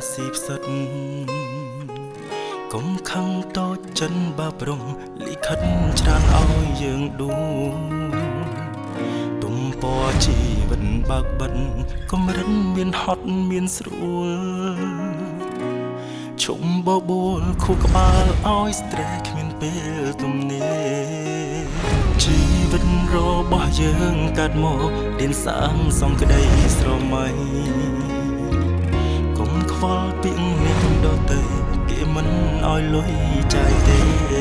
xịp sật cũng khăng tôi chân ba bồng lý khất tràn ao dương đu tùm bò chỉ vẫn bạc bận cũng rất miền hot miền sủa chúng bao bùa khu cà ba oi stress miền bể tùm nê chỉ vẫn rô bỏ dương cát mồ đến sáng xong cái đây sầu mây cũng khó tiếng nên đôi tay kia mình oi lối trái tê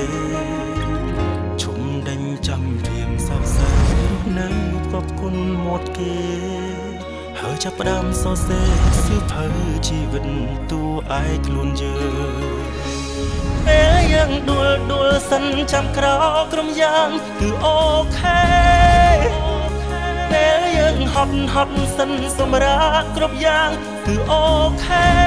chúng đánh trăm phiền sao xa nơi góp quân một kia hơi chấp đam so xe xứ phơi chỉ vẫn tu ai luôn giờ bé yang đua sân trăm cào cầm giang từ ok bé yang hot sân sầm ra cầm giang từ ok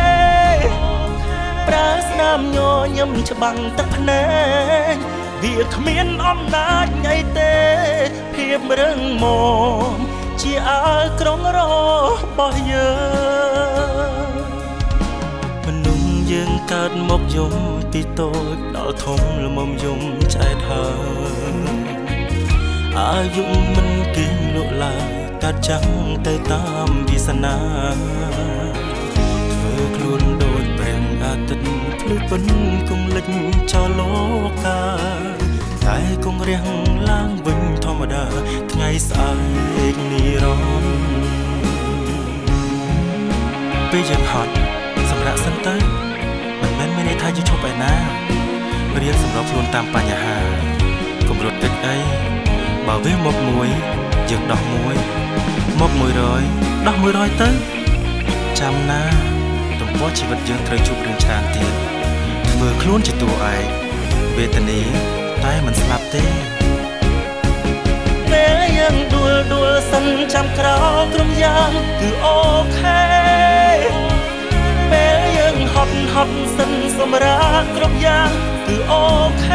pra nam nhỏ nhâm cho bằng tắc nè việc miên om nát ngày tê hiệp rừng mồm chỉ ai trong đó bao giờ mình nung dương cát mốc dùng tí tôi đào thông là mầm dùng trái thở ai dùng mình kiếm lộ lại cát trắng tay tam vì sana thưa luôn đôi bèn tình lúc vẫn cùng lịch cho lố ca tại cùng riêng lang vinh thọ mà đa ngày sáng ni ron bây giờ hotสำหรับsân tới mình menไม่ได้ทายจะชอบไปนะเรียกสำหรับluônตามปัญญาcùngรถติดấy bảo với một muối dừng đỏ muối một muối rồi tới trăm na tụm bó chỉ vật dương trời chụp đường tràn tiền vừa luôn chỉ tụ ai về tận ý tay mình slap tê béยังđua sân trăm cào cầm giang từ ok béยังhot sân sầm ra cầm giang từ ok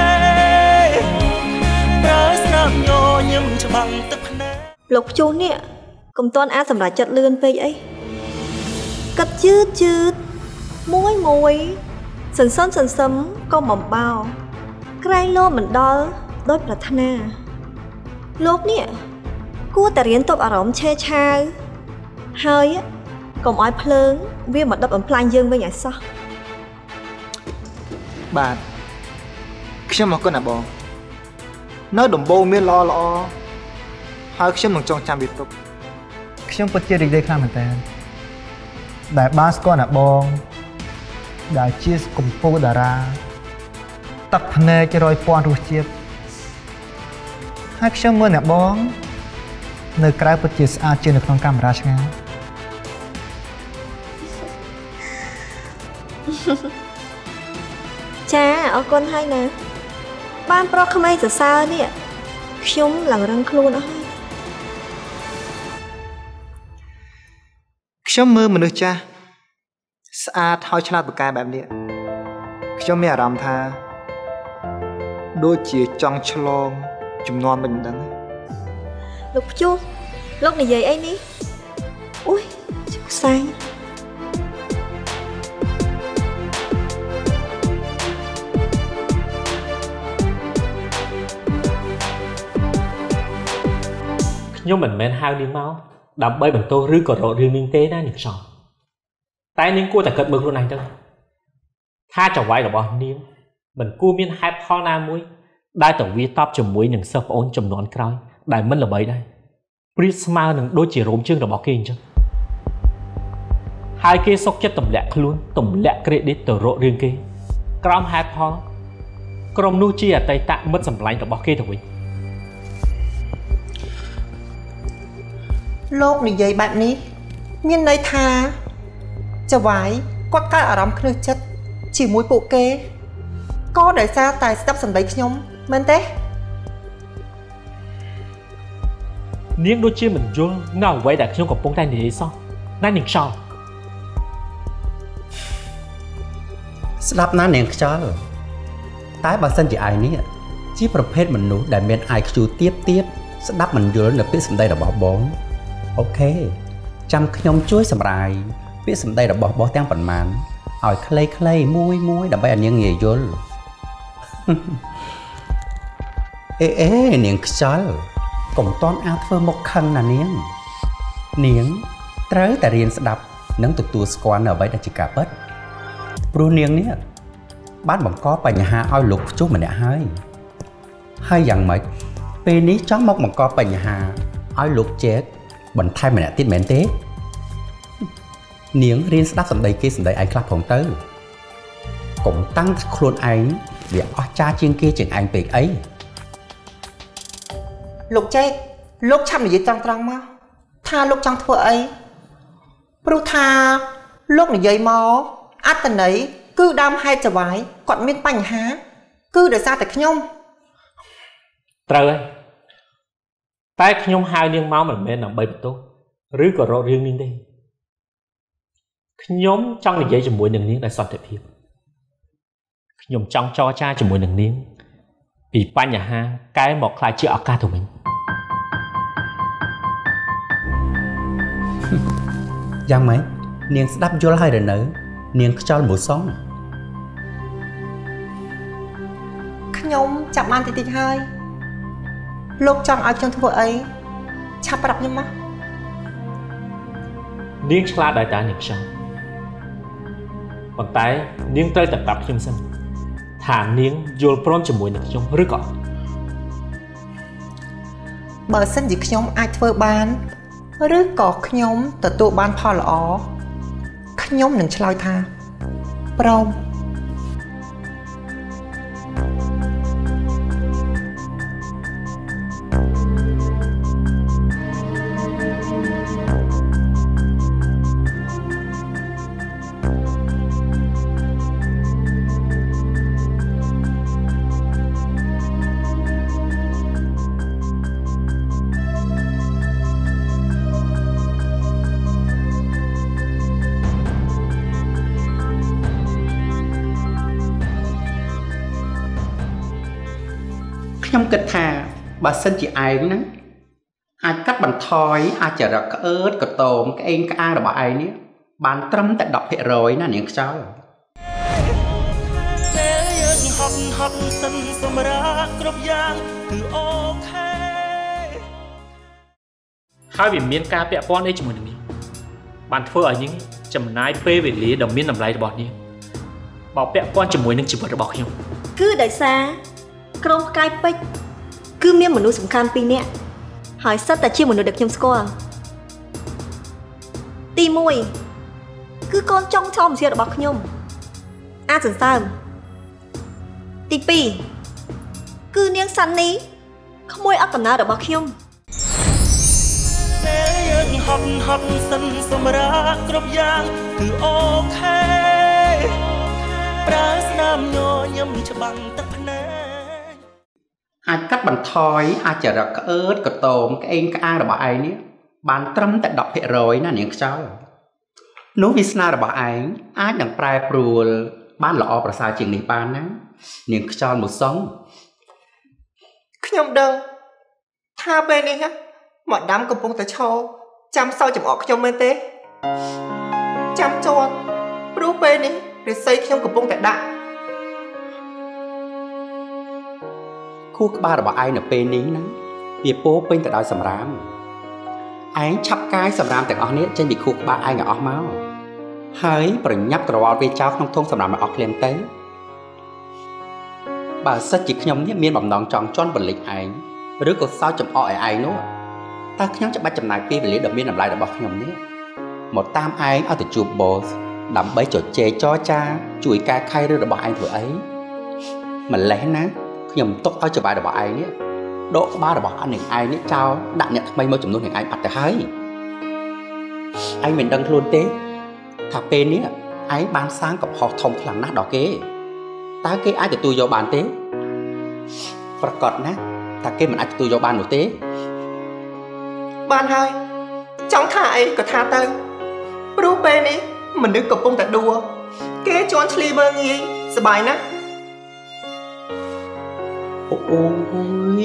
pra nam nhỏ nhâm cho bằng tắc nè lục chu nè cùng toàn á sầm lại chặt lươn về ấy cắt chứt muối sần có mỏng bao cái lô mình đó đôi là thana lúc nè cuaแต่เรียนตบอารมณ์เช่ชาเฮ้ยก็อ้อยเพลิงวิ่งมาดับอันพลายยืงไปอย่างซะบาทขึ้นมาก็หนาบองน้อยดมโบมีรอหายขึ้นมาจองจำบิดตบขึ้นมาเจอเด็กๆข้ามมันแต่ได้บาสก็หนาบองได้เชียร์กุมโปดาราตักพเนจะรอยปอนรูเชียร์ให้ขึ้นมาหนาบองในกลายเป็นเจสอาเจนในคลองกามราชงานจ้าเอาคนให้นะบ้านปลอกขมายจะซาเนี่ยชุ่มหลังรังครูนะขึ้นมือมนุษย์จ้าสะอาดหอยฉลาดปากกาแบบนี้ขึ้นมีอารมณ์ท่าโดยจีจองฉลองจุ่มนอนเป็นดัง lục chu lúc này vậy anh đi ui sang ខ្ញុំមិនមែនហៅនាងមកដើម្បីបន្ទោសឬក៏រករឿងនាងទេណានាងសំតែនាងគួរតែគិតមើលខ្លួនឯងទៅថាចង្វាយរបស់នាងមិនគួរមានហេតុផលណាមួយដែលទៅវាតបជាមួយនឹងសិស្សប្អូនចំនួនក្រោយដែលមិនល្បីដែរព្រៀបស្មើនឹងដូចជារោមជើងរបស់គេអញ្ចឹងហើយគេសុកចិត្តទម្លាក់ខ្លួនទម្លាក់ credit ទៅរករឿងគេក្រោមហេតុផលក្រុមនោះជាអតីតមិត្តសម្លាញ់របស់គេទៅវិញលោកនិយាយបែបនេះមានន័យថាចៅវាយគាត់កើតអារម្មណ៍គ្រឹះចិត្តជាមួយពួកគេក៏ដោយសារតែស្ដាប់សម្ដីខ្ញុំមែនទេនាងដូចជាមិនយល់នៅអ្វីដែលខ្ញុំកំពុងតែនិយាយសោះណានាងខ្យល់ស្ដាប់ណានាងខ្យល់តែបើសិនជាឯងនេះជាប្រភេទមនុស្សដែលមាន IQ ទាបស្ដាប់មិនយល់នៅពាក្យសម្ដីរបស់បងអូខេចាំខ្ញុំជួយសម្រាយពាក្យសម្ដីរបស់បងទាំងប៉ុន្មានឲ្យខ្លីៗមួយដើម្បីឲ្យនាងងាយយល់អេនាងខ្យល់កុំតន់អាចធ្វើមុខខឹងណានាងត្រូវតែរៀនស្ដាប់និងទទួលស្គាល់នៅអ្វីដែលជាការពិតព្រោះនាងនេះបានបង្កបញ្ហាឲ្យលោកព្យុះម្នាក់ហើយយ៉ាងម៉េចពេលនេះចង់មកបង្កបញ្ហាឲ្យលោកជែកបន្ថែមម្នាក់ទៀតមែនទេនាងរៀនស្ដាប់សម្ដីគេសម្ដីឯងខ្លះផងទៅកុំតាំងខ្លួនឯងវាអស្ចារ្យជាងគេជាងឯងពេកអីលោកចេកលោកឆាប់និយាយត្រង់មកថាលោកចង់ធ្វើអីព្រោះថាលោកនិយាយមកអត្តន័យគឺដើមហេតុចវាយគាត់មានបញ្ហាគឺដោយសារតែខ្ញុំត្រូវហើយតែខ្ញុំហៅនាងមកមិនមែនដើម្បីបន្ទោសឬក៏រករឿងនាងទេខ្ញុំចង់និយាយជាមួយនឹងនាងដោយសន្តិភាពខ្ញុំចង់ចរចាជាមួយនឹងនាងពីបញ្ហាកែមកខ្លាចជាឱកាសទៅវិញយ៉ាងម៉េចនាងស្ដាប់យល់ហើយឬនៅនាងខ្យល់មួយសងខ្ញុំចាប់បានតិចហើយលោកចង់ឲ្យខ្ញុំធ្វើអីឆាប់ប្រាប់ខ្ញុំមកនាងឆ្លាតដែរតានាងខ្យល់ប៉ុន្តែនាងត្រូវតែប្រាប់ខ្ញុំសិនថានាងយល់ព្រមជាមួយនឹងខ្ញុំឬក៏បើសិនជាខ្ញុំអាចធ្វើបានឬក៏ខ្ញុំទទួលបានផលល្អខ្ញុំនឹងឆ្លើយថាព្រមខ្ញុំគិតថាបើសិនជាឯងហ្នឹងអាចកាត់បន្ថយអាចរកក្អឺតកតោមក្អេងក្អាងរបស់ឯងនេះបានត្រឹមតែ 10% ណានាងខ្យល់ពេលយើងហត់សិនសម្រាប់គ្រប់យ៉ាងគឺអូខេហើយវាមានការពាក់ព័ន្ធអីជាមួយនឹងនាងបានធ្វើឲ្យនាងចំណាយពេលវេលាដ៏មានតម្លៃរបស់នាងបោកពាក់ព័ន្ធជាមួយនឹងជីវិតរបស់ខ្ញុំគឺដោយសារក្រុមផ្កាយពេជ្រគឺមានមនុស្សសំខាន់2នាក់ហើយសិតតែជាមនុស្សដែលខ្ញុំស្គាល់ទី1គឺកូនចុងឆោមជារបស់ខ្ញុំអាចសន្សើមទី2គឺនាងសាន់នីក្មួយអត់កំណើតរបស់ខ្ញុំពេលយើងហត់សិនសម្រាប់គ្រប់យ៉ាងគឺអូខេប្រើស្នាមញញឹមច្បាំងទឹកភ្នែកអាចកាត់បន្ថយអាចរកក្អឺតកតោមក្អេងក្អាងរបស់ឯងនេះបានត្រឹមតែ 10% ណានាងខ្យល់នោះវាសនារបស់ឯងអាចនឹងប្រែប្រួលបានល្អប្រសើរជាងនេះបានណានាងខ្យល់មួយសងខ្ញុំដឹងថាពេលនេះមកដាំកំពុងតែឈរចាំសោចំអកខ្ញុំមែនទេចាំជាប់ព្រោះពេលនេះរិស័យខ្ញុំកំពុងតែដាក់ខួរក្បាលរបស់ឯងនៅពេលនេះណាវាពោពេញទៅដោយសម្រាមឯងឆាប់កាយសម្រាមទាំងអស់នេះចេញពីខួរក្បាលឯងឲ្យអស់មកហើយប្រញាប់ក្រវល់វាចោលក្នុងធុងសម្រាមឲ្យអស់ឃ្លាមទៅបើសិនជាខ្ញុំនេះមានបំណងចង់ជន់បលិចឯងឬក៏សោចចំអកឲ្យឯងនោះតើខ្ញុំจะបាច់ចំណាយពេលវេលាដ៏មានតម្លៃរបស់ខ្ញុំនេះមកតាមឯងឲ្យទៅជួប boss ដើម្បីជជែកចរចាជួយកែខៃរឿងរបស់ឯងធ្វើអីម្លេះណាខ្ញុំទុកឲ្យច្បាយរបស់ឯងនេះដកក្បាលរបស់អញនឹងឯងនេះចោលដាក់អ្នកថ្មីមកចំនួននឹងឯងបាត់ទៅហើយឯងមិនដឹងខ្លួនទេថាពេលនេះឯងបានសាងកំហុសធំខ្លាំងណាស់ដល់គេតើគេអាចទទួលយកបានទេប្រកាសណាថាគេមិនអាចទទួលយកបាននោះទេបានហើយចង់ថាអីក៏ថាទៅព្រោះពេលនេះមនុស្សកំពុងតែដួលគេជន់ឆ្លីមើងងាយសบายណាស់អូយ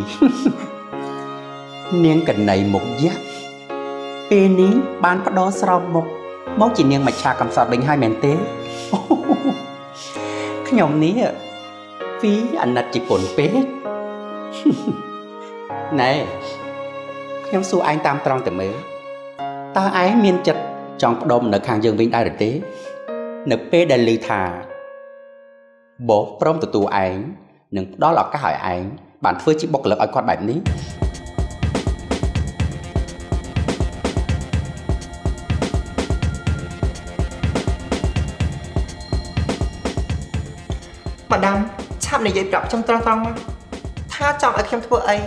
នាងកណៃមុខយ៉ាប់ពេលនេះបានផ្ដោស្រោបមុខមកជានាងមច្ឆាកំសត់វិញហើយមែនទេខ្ញុំនេះពីអាណិតជាពុនពេកណែខ្ញុំសួរឯងតាមត្រង់តែមើលតើឯងមានចិត្តចង់បដុំនៅខាងយើងវិញដែរឬទេនៅពេលដែលឮថាបោះព្រមទទួលឯងនឹងផ្ដល់ឱកាសឲ្យឯងបានធ្វើជាបុគ្គលិកឲ្យគាត់បែបនេះម៉ាដាមឆាប់និយាយប្រាប់ខ្ញុំត្រង់មកថាចង់ឲ្យខ្ញុំធ្វើអី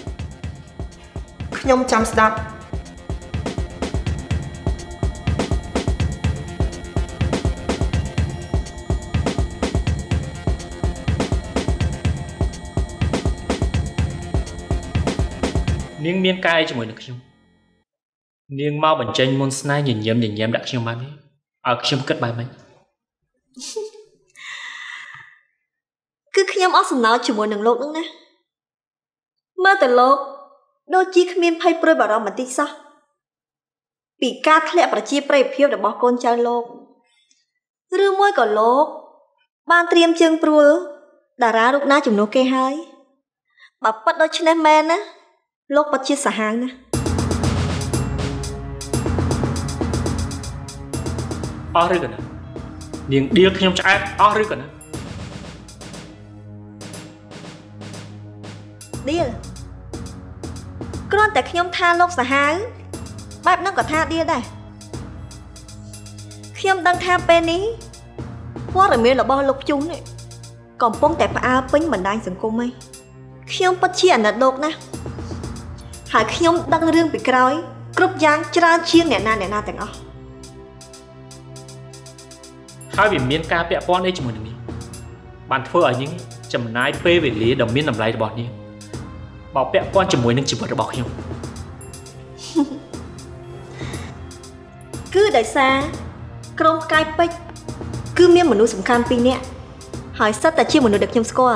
ខ្ញុំចាំស្ដាប់នាងមានកាយជាមួយនឹងខ្ញុំនាងមកបញ្ចេញមុនស្នេហ៍ញញឹមដាក់ខ្ញុំបានទេឲ្យខ្ញុំគិតបែបម៉េចគឺខ្ញុំអស់សំណោចជាមួយនឹងលោកនឹងណាមើលទៅលោកដូចជាគ្មានភ័យព្រួយបារម្ភបន្តិចសោះពីការធ្លាក់ប្រជាប្រិយភាពរបស់កូនចៅលោកឬមួយក៏លោកបានត្រៀមជើងព្រួលតារារូបណាជំនួសគេហើយបើប៉ិតដូចនេះមែនណាលោកពិតជាសាហាវណាស់អស់ឬក៏ណានាងឌៀលខ្ញុំឆ្អែតអស់ឬក៏ណាឌៀលគ្រាន់តែខ្ញុំថាលោកសាហាវបែបហ្នឹងក៏ថាឌៀលដែរខ្ញុំដឹងថាពេលនេះព័ត៌មានរបស់លោកជុំនេះកំពុងតែផ្អើលពេញបណ្ដាញសង្គមឯងខ្ញុំពិតជាអាណិតលោកណាស់ហើយខ្ញុំដឹងរឿងពីក្រោយគ្រប់យ៉ាងច្រើនជាងអ្នកណាទាំងអស់ហើយវាមានការពាក់ព័ន្ធអីជាមួយនឹងនាងបានធ្វើឲ្យនាងចំណាយពេលវេលាដ៏មានតម្លៃរបស់នាងបើពាក់ព័ន្ធជាមួយនឹងជីវិតរបស់ខ្ញុំគឺដោយសារក្រុមផ្កាយពេជ្រគឺមានមនុស្សសំខាន់2នាក់ហើយសិតតែជាមនុស្សដែលខ្ញុំស្គាល់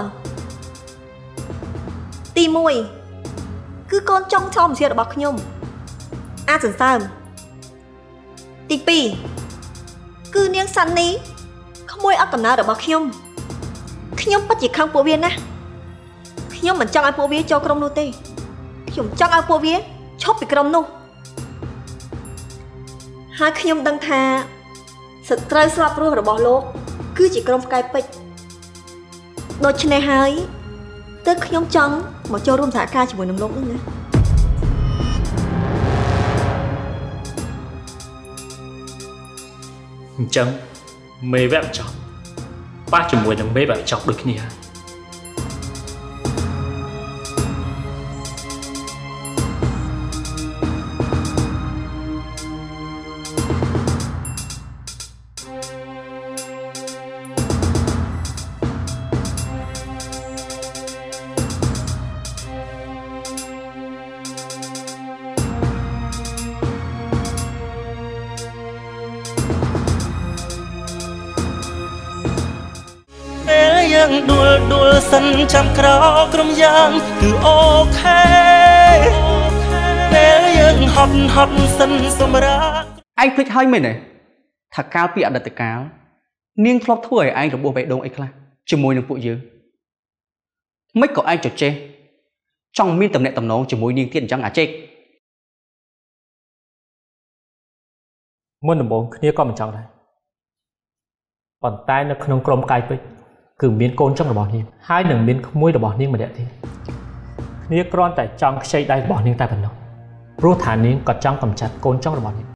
ទី1គឺកូនចុងធម្មជាតិរបស់ខ្ញុំអាចសន្សើមទី2គឺនាងសាន់នីក្មួយអត់កំណើតរបស់ខ្ញុំពិតជាខឹងពួកវាណាស់ខ្ញុំមិនចង់ឲ្យពួកវាចូលក្រុមនោះទេខ្ញុំចង់ឲ្យពួកវាឈប់ពីក្រុមនោះហើយខ្ញុំដឹងថាសត្រូវស្លាប់រស់របស់លោកគឺជាក្រុមផ្កាយពេជ្រដូច្នេះហើយទើបខ្ញុំចង់មកចូលរួមសហការជាមួយនឹងលោកនេះណាអញ្ចឹងមេវគ្គចប់ប៉ះជាមួយនឹងមេវគ្គចប់ដូចគ្នាហើយដួលសិនចាំក្រោក្រុមយ៉ាងគឺអូខេពេលយើងហត់សិនសម្រាប់ឯងភ្លេចហើយមែនទេថាកាលពីអតីតកាលនាងធ្លាប់ធ្វើឲ្យឯងរបួសបេះដូងអីខ្លះជាមួយនឹងពួកយើងមិនក៏ឯងចេះចង់មានតំណែងតំណងជាមួយនាងទៀតអញ្ចឹងអាចេកមុនដំបូងគ្នាក៏មិនចង់ដែរប៉ុន្តែនៅក្នុងក្រុមកាយពេជ្រគឺមានកូនចុងរបស់នាងហើយនឹងមានក្មួយរបស់នាងម្នាក់ទៀតគ្នាគ្រាន់តែចង់ខ្ចីដៃរបស់នាងតែប៉ុណ្ណោះព្រោះថានាងក៏ចង់កម្ចាត់កូនចុងរបស់នាង